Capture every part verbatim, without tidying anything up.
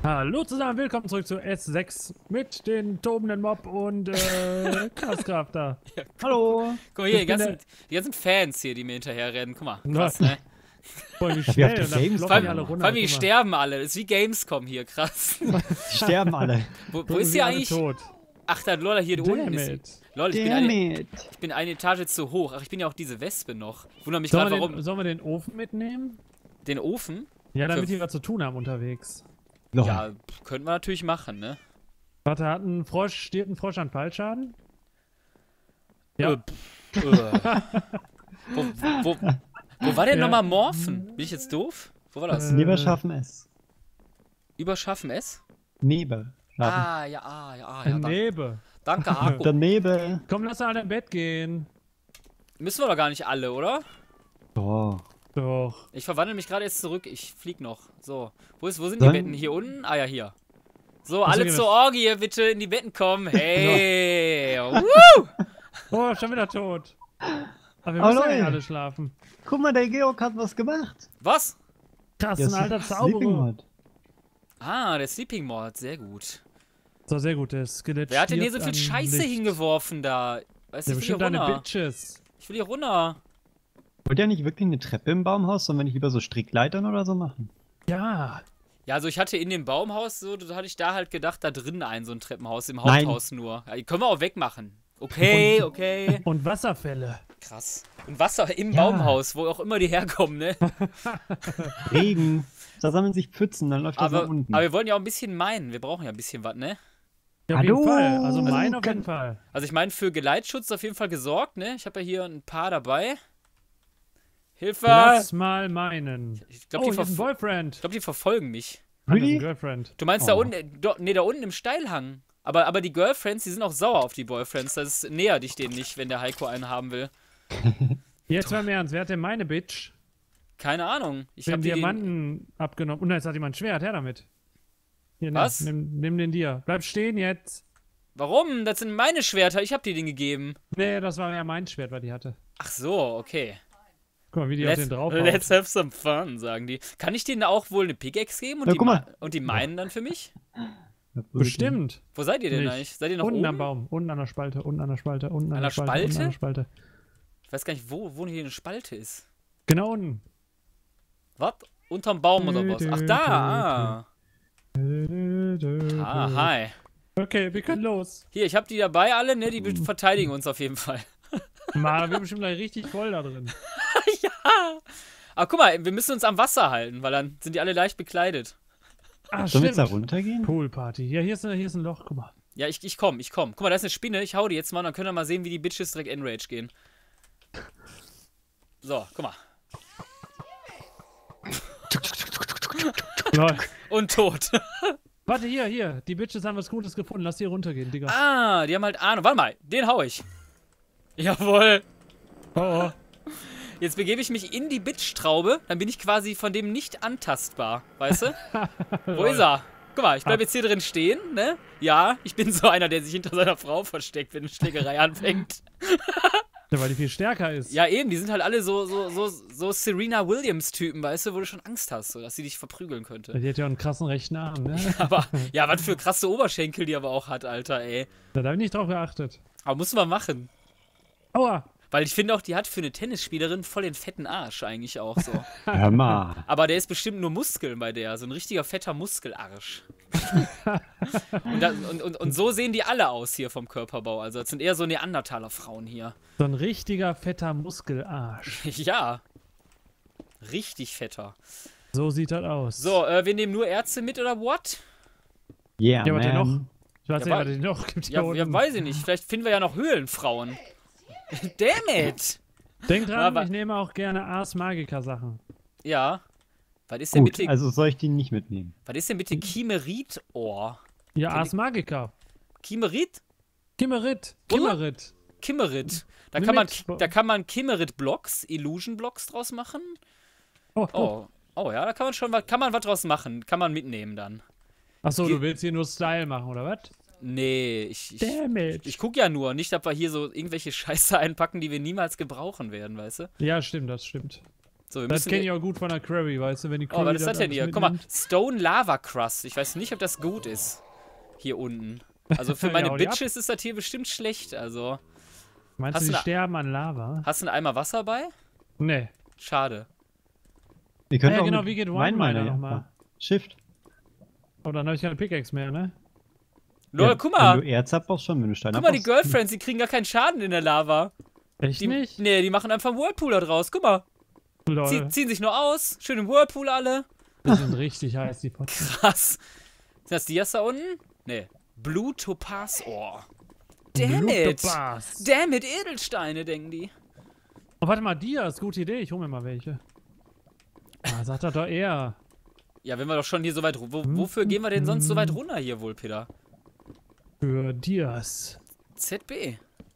Hallo zusammen, willkommen zurück zu S sechs mit den tobenden Mob und äh, Kraftkrafter. Ja, Hallo! guck mal hier, die Ich bin ganzen, die ganzen Fans hier, die mir hinterher rennen. Guck mal, Na, krass, ne? Voll wie auf schnell, der und dann Gamescom floppen Vor die allem, alle vor runter. allem die guck mal. sterben alle. Das ist wie Gamescom hier, krass. Die sterben alle. Wo, wo Gucken ist sie hier alle eigentlich? tot. Ach, da, Lola, hier unten Damn ist. it. Lol, ich bin, eine, Damit. ich bin eine Etage zu hoch. Ach, ich bin ja auch diese Wespe noch. Wunder mich Sollen gerade, wir, warum. den, sollen wir den Ofen mitnehmen? Den Ofen? Ja, damit Für- die was zu tun haben unterwegs. Lol. Ja, pff, könnten wir natürlich machen, ne? Warte, hat ein Frosch, stirbt ein Frosch an Fallschaden? Ja. Äh, pff, äh. wo, wo, wo war denn Ja. nochmal Morphen? Bin ich jetzt doof? Wo war das? Äh, Neber schaffen es. Überschaffen es? Neber schaffen. Ah, ja, ah, ja, ah, ja. Ein Danke, Nebel. danke Haku. Der Nebel. Komm, lass alle im Bett gehen. Müssen wir doch gar nicht alle, oder? Oh. Doch. Ich verwandle mich gerade jetzt zurück. Ich flieg noch. So. Wo, ist, wo sind Dann- die Betten? Hier unten? Ah ja, hier. So, Achso, alle hier zur ist- Orgie, bitte in die Betten kommen. Hey! Woo! Oh, schon wieder tot. Aber wir Oh, müssen ja Leute. nicht alle schlafen. Guck mal, der Georg hat was gemacht. Was? Krass, Der ein alter Sleeping Zauberer. Mod. Ah, der Sleeping Mod. Sehr gut. So, sehr gut, der Skelett. Wer hat denn hier so stirbt viel an Scheiße Licht. hingeworfen da? Weißt Ja, du, ich will bestimmt hier deine runter. Bitches. Ich will hier runter. Wollt ihr nicht wirklich eine Treppe im Baumhaus, sondern wenn ich lieber so Strickleitern oder so machen? Ja. Ja, also ich hatte in dem Baumhaus so, da hatte ich da halt gedacht, da drinnen ein so ein Treppenhaus, im Nein. Haupthaus nur. Ja, die können wir auch wegmachen. Okay, okay. Und Wasserfälle. Krass. Und Wasser im Ja. Baumhaus, wo auch immer die herkommen, ne? Regen. Da sammeln sich Pfützen, dann läuft das Aber, nach unten. aber wir wollen ja auch ein bisschen meinen. Wir brauchen ja ein bisschen was, ne? Ja, auf Hallo? jeden Fall. Also mein Also auf kann- jeden Fall. Also ich meine, für Geleitschutz auf jeden Fall gesorgt, ne? Ich habe ja hier ein paar dabei. Hilfe! Lass mal meinen. Ich glaube, Oh, die, hier ist ein verf Boyfriend. ich glaub, die verfolgen mich. Ah, das ist ein Really? Girlfriend. Du meinst da Oh. unten, do, nee, da unten im Steilhang. Aber, aber die Girlfriends, die sind auch sauer auf die Boyfriends. Das näher dich denen nicht, wenn der Heiko einen haben will. Jetzt mal im Ernst, wer hat denn meine Bitch? Keine Ahnung. Ich Den habe den. Diamanten abgenommen. Und jetzt hat jemand ein Schwert, her damit. Hier, nimm, Was? Nimm, nimm den dir. Bleib stehen jetzt. Warum? Das sind meine Schwerter. Ich habe dir den gegeben. Nee, das war ja mein Schwert, was die hatte. Ach so, okay. Guck mal, wie die auf Let's, den drauf let's have some fun, sagen die. Kann ich denen auch wohl eine Pickaxe geben und, Ja, die, guck mal. ma- und die meinen dann für mich? Bestimmt. Wo seid ihr denn Nicht. eigentlich? Seid ihr noch Unten oben? am Baum, unten an der Spalte, unten an der Spalte, unten an, An der der Spalte, unten an Spalte? der Spalte. Ich weiß gar nicht, wo, wo hier eine Spalte ist. Genau unten. Was? Unterm Baum oder was? Ach, da! Ah, ah Ah, hi. Okay, wir können los. Hier, ich habe die dabei alle, ne? Die be- verteidigen uns auf jeden Fall. Mann, wir sind bestimmt gleich richtig voll da drin. Ja! Aber guck mal, wir müssen uns am Wasser halten, weil dann sind die alle leicht bekleidet. Ah, Sollen wir jetzt da stimmt. runtergehen? Poolparty. Ja, hier ist, hier ist ein Loch, guck mal. Ja, ich, ich komm, ich komm. Guck mal, da ist eine Spinne. Ich hau die jetzt mal, dann können wir mal sehen, wie die Bitches direkt Enrage gehen. So, guck mal. Lol. Und tot. Warte, hier, hier. Die Bitches haben was Gutes gefunden. Lass hier runtergehen, Digga. Ah, die haben halt Ahnung. Warte mal, den hau ich. Jawohl. Oh, oh. Jetzt begebe ich mich in die Bitch-Traube, dann bin ich quasi von dem nicht antastbar, weißt du? Wo ist er? Guck mal, ich bleib jetzt hier drin stehen, ne? Ja, ich bin so einer, der sich hinter seiner Frau versteckt, wenn eine Schlägerei anfängt. Ja, weil die viel stärker ist. Ja, eben, die sind halt alle so, so, so, so Serena Williams-Typen, weißt du, wo du schon Angst hast, so, dass sie dich verprügeln könnte. Die hat ja einen krassen rechten Arm, ne? Aber, ja, was für krasse Oberschenkel die aber auch hat, Alter, ey. Da habe ich nicht drauf geachtet. Aber muss man machen. Aua. Weil ich finde auch, die hat für eine Tennisspielerin voll den fetten Arsch eigentlich auch so. Hör mal. Aber der ist bestimmt nur Muskeln bei der. So ein richtiger fetter Muskelarsch. und, da, und, und, und so sehen die alle aus hier vom Körperbau. Also das sind eher so Neandertaler Frauen hier. So ein richtiger fetter Muskelarsch. Ja. Richtig fetter. So sieht das aus. So, äh, wir nehmen nur Ärzte mit oder what? Yeah, Ja, warte noch. man. Ich weiß Ja, nicht, was es noch gibt hier Ja, unten. ja, weiß ich nicht. Vielleicht finden wir ja noch Höhlenfrauen. Damn it! Denk dran, Aber- ich nehme auch gerne Ars Magica Sachen. Ja. Was ist denn Gut, bitte, also soll ich die nicht mitnehmen? was ist denn bitte Chimerit-Ohr? Ja, Kenn Ars ich- Magica. Chimerit? Kimmerit. Wunder? Kimmerit. Kimmerit. Da Nimm kann man, mit. da kann man Kimmerit-Blocks, Illusion-Blocks draus machen. Oh, oh. Oh, oh ja, da kann man schon was, kann man was draus machen. Kann man mitnehmen dann. Achso, Ge- du willst hier nur Style machen, oder was? Nee, ich, ich, Damn it. ich guck ja nur, nicht, ob wir hier so irgendwelche Scheiße einpacken, die wir niemals gebrauchen werden, weißt du? Ja, stimmt, das stimmt. So, wir Das müssen... kenne ich auch gut von der Quarry, weißt du, wenn die Quarry Oh, was ist das denn alles hier? Guck mal, mitnimmt. Stone Lava Crust. Ich weiß nicht, ob das gut ist. Hier unten. Also für meine Ja, hau die ab. Bitches ist das hier bestimmt schlecht. Also, Meinst Hast du, du die ne- sterben an Lava? hast du einen Eimer Wasser bei? Nee. Schade. Wir können Ah ja, auch genau, mit wie geht Wine Wine Miner Miner, ja. nochmal? Shift. Oh, dann habe ich keine Pickaxe mehr, ne? Lol, Ja, guck Wenn mal. du Erz abbaust, schon, wenn du Stein Guck mal, die abbaust. Girlfriends, die kriegen gar keinen Schaden in der Lava. Echt Die, nicht? Nee, die machen einfach einen Whirlpool da draus. Guck mal. Lol. Zie ziehen sich nur aus. Schön im Whirlpool alle. Die sind richtig heiß, die Potten. Krass. Sind das Dias da unten? Nee. Blue Topaz Ore. Damn it. Blutgebass. Damn it, Edelsteine, denken die. Oh, warte mal, Dias, gute Idee, ich hole mir mal welche. Ah, sagt er doch eher. Ja, wenn wir doch schon hier so weit... Wo, wofür gehen wir denn sonst so weit runter hier wohl, Peter? Für Dias. Z B.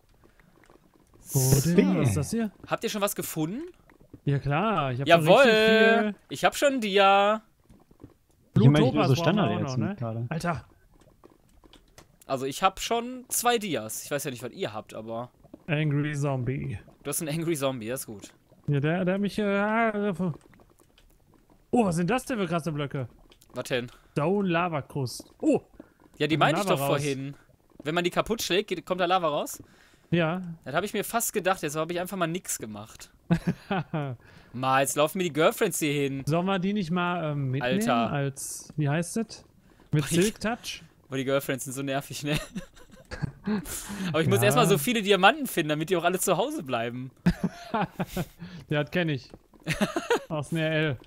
Wo denn? B. Was ist das hier? Habt ihr schon was gefunden? Ja klar, ich habe schon Jawohl. richtig Ich hab schon Dia. Ich viel meine, nur Bluttopaz so brauchen wir auch Standarderz noch, ne? gerade. Alter, Also ich hab schon zwei Dias. Ich weiß ja nicht, was ihr habt, aber... Angry Zombie. Du hast einen Angry Zombie, das ist gut. Ja, der, der hat mich... Äh, oh, was sind das denn für krasse Blöcke? Was denn? Stone Lava Krust. Oh, Ja, die Kommt meinte ich Lava doch raus. vorhin. Wenn man die kaputt schlägt, geht, kommt da Lava raus? ja. Das habe ich mir fast gedacht, jetzt habe ich einfach mal nix gemacht. Mal, jetzt laufen mir die Girlfriends hier hin. Sollen wir die nicht mal ähm, mitnehmen Alter. als... Wie heißt das? Mit Ich- Silk Touch? Aber die Girlfriends sind so nervig, ne? Aber ich muss Ja. erstmal so viele Diamanten finden, damit die auch alle zu Hause bleiben. Ja, das kenne ich. Aus einer L.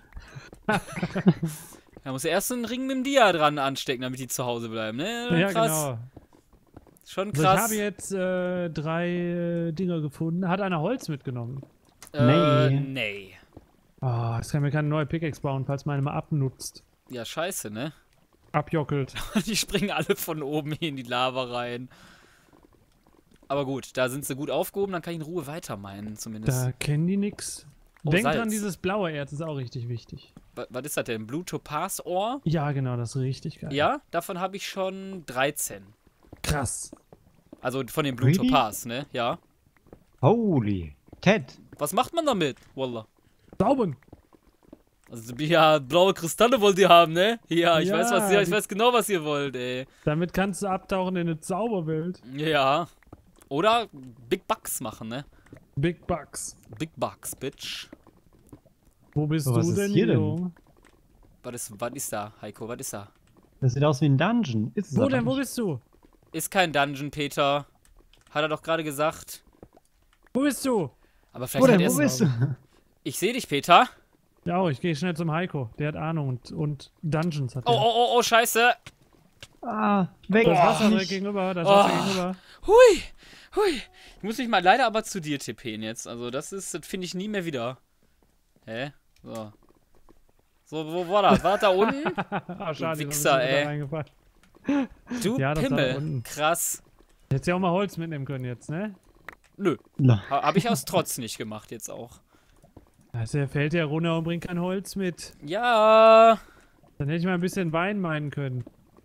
Da muss erst so einen Ring mit dem Dia dran anstecken, damit die zu Hause bleiben, ne? Ja, Krass. genau. Schon Also ich krass. habe jetzt äh, drei äh, Dinger gefunden. Hat einer Holz mitgenommen? äh, Nee. nee. Oh, jetzt kann mir keine neue Pickaxe bauen, falls meine mal abnutzt. Ja, scheiße, ne? Abjockelt. Die springen alle von oben hier in die Lava rein. Aber gut, da sind sie gut aufgehoben, dann kann ich in Ruhe weiter meinen, zumindest. Da kennen die nix. Oh, Denk Salz. dran, dieses blaue Erz ist auch richtig wichtig. Wa- Was ist das denn? Blue Topaz Ore? Ja, genau, das ist richtig geil. Ja, davon habe ich schon dreizehn. Krass. Also von dem Blue Really? Topaz, ne? Ja. Holy. Ted. Was macht man damit? Wallah. Sauben. Also, ja, blaue Kristalle wollt ihr haben, ne? Ja, ich Ja, weiß, was ihr, ich die- weiß genau, was ihr wollt, ey. Damit kannst du abtauchen in eine Zauberwelt. Ja. Oder Big Bucks machen, ne? Big Bucks. Big Bucks, Bitch. Wo bist Aber was du ist denn, hier denn? Junge? Was ist, was ist da, Heiko? Was ist da? Das sieht aus wie ein Dungeon. Ist es Wo aber denn? Wo nicht. bist du? Ist kein Dungeon, Peter. Hat er doch gerade gesagt. Wo bist du? Aber vielleicht Wo hat denn? er Wo es. bist du? Ich sehe dich, Peter. Ja, oh, ich gehe schnell zum Heiko. Der hat Ahnung und, und Dungeons hat Oh, der. oh, oh, oh, scheiße. Ah, weg. Das Wasser direkt Nicht. gegenüber, das Oh. Wasser gegenüber. Hui, hui. Ich muss mich mal leider aber zu dir tippen jetzt. Also das ist, das finde ich nie mehr wieder. Hä? So. So, wo war das? War das da unten? Ah, schade, Wichser, ist mir ey. wieder reingefallen. Du Ja, das war da Pimmel. unten. Krass. Hättest ja auch mal Holz mitnehmen können jetzt, ne? Nö. Na, Ha, Habe ich aus Trotz nicht gemacht jetzt auch. Also er fällt ja runter und bringt kein Holz mit. Ja. Dann hätte ich mal ein bisschen Wein meinen können.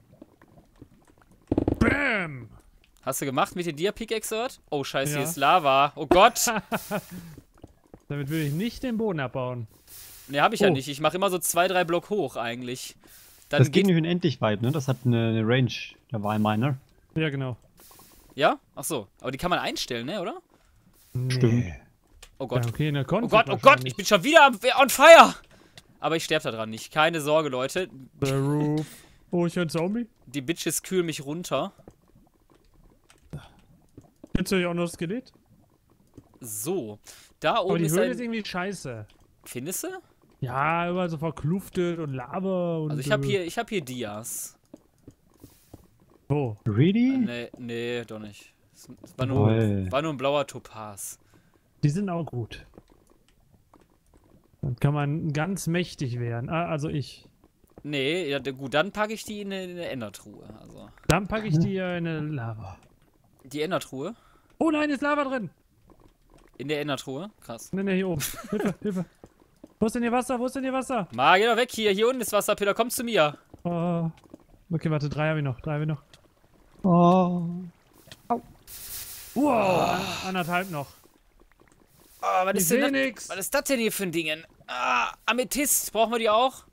Bam! Hast du gemacht mit der Dia-Pickaxe? Oh, scheiße, Ja. hier ist Lava. Oh Gott. Damit will ich nicht den Boden abbauen. Ne, habe ich ja Oh. nicht. Ich mache immer so zwei, drei Block hoch eigentlich. Dann das geht geht. nicht unendlich weit, ne? Das hat eine, eine Range, der Wine Miner. Ja, genau. Ja? Ach so. Aber die kann man einstellen, ne, oder? Stimmt. Nee. Oh Gott. Ja, okay, in der Oh Config Gott, oh Gott, wahrscheinlich. ich bin schon wieder am, on fire! Aber ich sterbe da dran nicht. Keine Sorge, Leute. The Roof. Oh, ich höre einen Zombie. Die Bitches kühlen mich runter. Jetzt höre ich auch noch das Skelett. So. Da Aber oben die ist Höhle ist ein... irgendwie scheiße. Findest du? Ja, überall so verkluftet und Lava und... Also ich habe äh, hier, ich habe hier Dias. Wo? Really? Nee, nee, doch nicht. Es war nur, Jawohl. war nur ein blauer Topaz. Die sind auch gut. Dann kann man ganz mächtig werden. Ah, also ich. Nee, ja, d- gut, dann packe ich die in eine, in eine Endertruhe. Also. Dann packe ich die äh, in eine Lava. Die Endertruhe? Oh nein, ist Lava drin. In der Endertruhe? Krass. Nein, nein, hier oben. Hilfe, Hilfe. Wo ist denn hier Wasser? Wo ist denn hier Wasser? Ma, geh doch weg hier. Hier unten ist Wasser, Peter. Komm zu mir. Oh. Okay, warte, drei habe ich noch. Drei habe ich noch. Oh. Wow, an- anderthalb noch. Oh, was Ich ist denn seh das? nix. Was ist das denn hier für ein Ding? Ah, Amethyst. Brauchen wir die auch?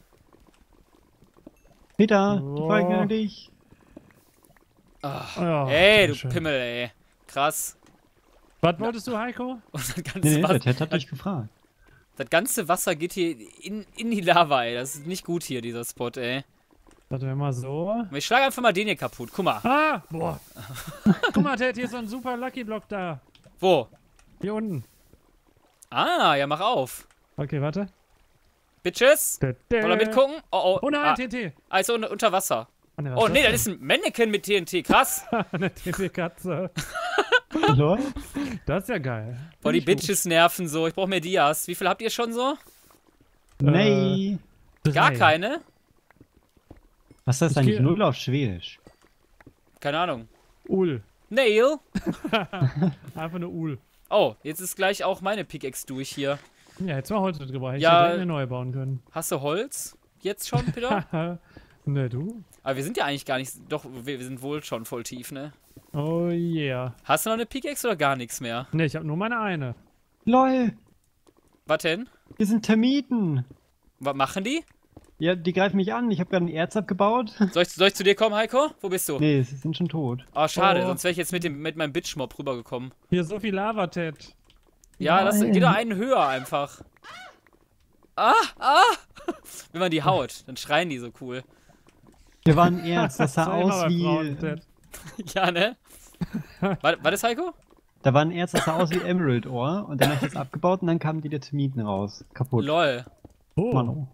Peter, Oh. die folgen an dich. Ach, Ja, ey, du schön. Pimmel, ey. Krass. Was wolltest du, Heiko? Und das Nee, ganze, nee, der Wasser, Ted hat dich gefragt. das ganze Wasser geht hier in, in die Lava, ey. Das ist nicht gut hier, dieser Spot, ey. Warte mal so. Ich schlage einfach mal den hier kaputt. Guck mal. Ah, boah. Guck mal, Ted, hier ist so ein super Lucky Block da. Wo? Hier unten. Ah, ja, mach auf. Okay, warte. Bitches. Wollen wir mitgucken? Oh, oh. Oh nein, ah, T N T. ah, ist unter, unter Wasser. Ah, nee, was Oh, ist nee, das das ist ein Mannequin mit T N T. Krass. denn? Eine T N T-Katze. Lol. Das ist ja geil. Boah, die Find ich gut. Bitches nerven so. Ich brauche mehr Dias. Wie viel habt ihr schon so? Nee. Gar Drei. keine? Was ist das Ich eigentlich? geh- Null auf Schwedisch. Keine Ahnung. Ul. Nail. Einfach eine Ul. Oh, jetzt ist gleich auch meine Pickaxe durch hier. Ja, jetzt mal Holz mitgebracht. Hätte Ja. ich direkt eine neue bauen können. Hast du Holz? Jetzt schon, Peter? Ne, du? Aber wir sind ja eigentlich gar nicht. Doch, wir, wir sind wohl schon voll tief, ne? Oh yeah. Hast du noch eine Pickaxe oder gar nichts mehr? Ne, ich habe nur meine eine. Lol. Was denn? Wir sind Termiten. Was machen die? Ja, die greifen mich an. Ich habe gerade ein Erz abgebaut. Soll ich, soll ich zu dir kommen, Heiko? Wo bist du? Nee, sie sind schon tot. Oh, schade, Oh. sonst wäre ich jetzt mit, dem, mit meinem Bitch-Mob rübergekommen. Hier ist so viel Lava, Ted. Ja, das Nein. geht doch einen höher einfach. Ah, ah! Wenn man die haut, dann schreien die so cool. Wir waren Erz. Das sah Sei immer aus bei wie. Frauen, Ted. Ja, ne? War, war das Heiko? Da war ein Erz, das sah aus wie Emerald Ore. Und dann habe ich das abgebaut und dann kamen die Termiten raus. Kaputt. Lol. Oh. Mann.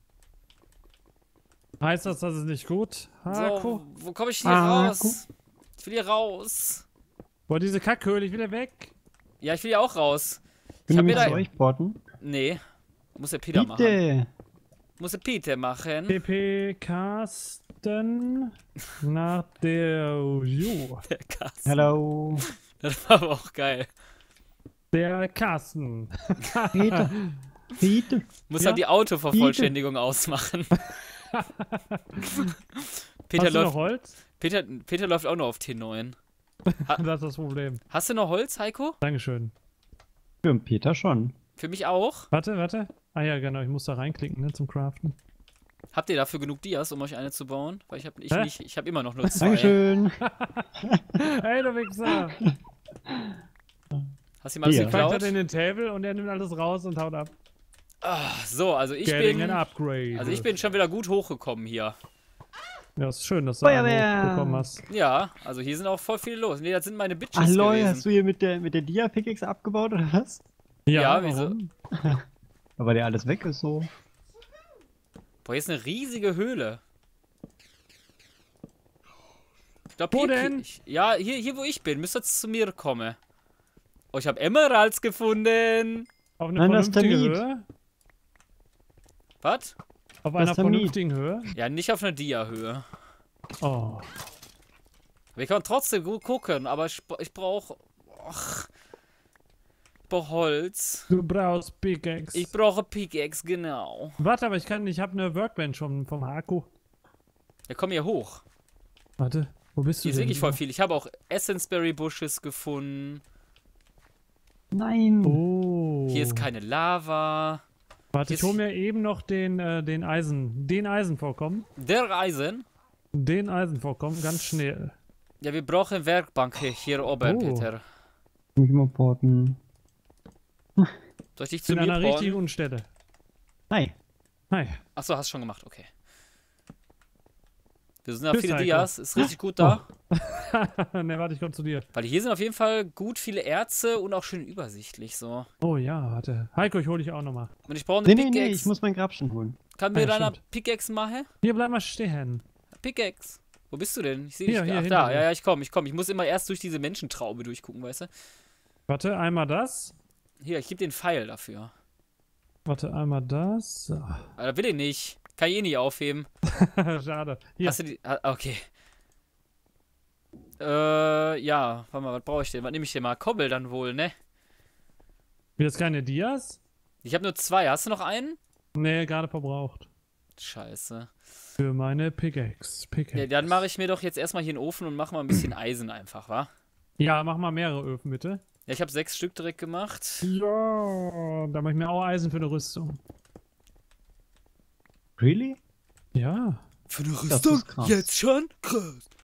Heißt das, das ist nicht gut? Haku? So, wo komme ich hier Haku. raus? Ich will hier raus. Boah, diese Kackhöhle, ich will da weg. Ja, ich will hier auch raus. Ich Können hab wir mir mit da... euch porten? Nee. Muss der Peter machen. Bitte. Muss der Peter machen. P P Carsten nach der Jo. Der Kass. Hello. Das war aber auch geil. Der Carsten. Peter. Peter. Muss Ja? halt die Autovervollständigung ausmachen. Peter, Hast du noch läuft, Holz? Peter, Peter läuft auch nur auf T neun. Das ist das Problem. Hast du noch Holz, Heiko? Dankeschön. Für den Peter schon. Für mich auch. Warte, warte. Ah ja, genau, ich muss da reinklicken, ne, zum Craften. Habt ihr dafür genug Dias, um euch eine zu bauen? Weil ich habe ich Hä? nicht, ich habe immer noch nur zwei. Dankeschön. Hey, du Wichser! Hast du ihm alles Dia. Ich pack geklaut? das in den Table und er nimmt alles raus und haut ab. Ah, so, also ich Getting bin, an upgrade. also ich bin schon wieder gut hochgekommen hier. Ja, ist schön, dass du einen Feuerwehr. bekommen hast. Ja, also hier sind auch voll viele los. Nee, das sind meine Bitches Ach lol, gewesen. hast du hier mit der, mit der Dia-Pickaxe abgebaut oder was? Ja, wieso? warum? Aber der alles weg ist so. Boah, hier ist eine riesige Höhle. Ich glaube, Wo hier, denn? ich- ja, hier, hier wo ich bin, müsst ihr jetzt zu mir kommen. Oh, ich habe Emeralds gefunden. Auf eine Nein, das ist vernünftige Termit. Höhe? Was? Auf Das einer ist Termit. vernünftigen Höhe? Ja, nicht auf einer Dia-Höhe. Oh. Wir können trotzdem gut gucken, aber ich, ich brauche... Ach, ich brauche Holz. Du brauchst Pickaxe. Ich brauche Pickaxe, genau. Warte, aber ich kann, ich habe eine Workbench vom, vom Haku. Ja, komm hier hoch. Warte, wo bist du Hier ist denn? wirklich voll viel. Ich habe auch Essenceberry Bushes gefunden. Nein. Oh. Hier ist keine Lava. Warte, hier ich ist- hol mir eben noch den, äh, den Eisen, den Eisenvorkommen. Der Eisen. Den Eisenvorkommen, ganz schnell. Ja, wir brauchen Werkbank hier oben, Oh. Peter. Muss ich mal porten. Soll ich dich zu In mir einer richtig porten? guten Stelle. Hi. Hi. Achso, hast schon gemacht, okay. Wir sind da Tschüss, viele Heiko. Dias, ist richtig gut da. ne, warte, ich komm zu dir. Weil hier sind auf jeden Fall gut viele Erze und auch schön übersichtlich so. Oh ja, warte. Heiko, ich hol dich auch nochmal. Und ich brauche eine Nee, nee, Pickaxe. nee, ich muss meinen Grabstein holen. Kann Ah, mir ja, deiner stimmt. Pickaxe machen? Hier, bleib mal stehen. Pickaxe. Wo bist du denn? Ich sehe Hier, dich. hier, Ach, hinter da. dir. Ja, ja, ich komme, ich komme. Ich muss immer erst durch diese Menschentraube durchgucken, weißt du? Warte, einmal das. Hier, ich gebe den Pfeil dafür. Warte, einmal das. So. Aber da will ich nicht. Kann ich eh nicht aufheben. Schade. Hier, Hast du die. Ah, okay. Äh, ja. Warte mal, was brauche ich denn? Was nehme ich denn mal? Kobbel dann wohl, ne? wie das keine Dias? Ich habe nur zwei. Hast du noch einen? Nee, gerade verbraucht. Scheiße. Für meine Pickaxe. Pickaxe. Ja, dann mache ich mir doch jetzt erstmal hier einen Ofen und mache mal ein bisschen Eisen einfach, wa? Ja, mach mal mehrere Öfen, bitte. Ja, ich habe sechs Stück direkt gemacht. Ja, da mache ich mir auch Eisen für eine Rüstung. Really? Ja. Für eine Das ist krass. schon? Krass.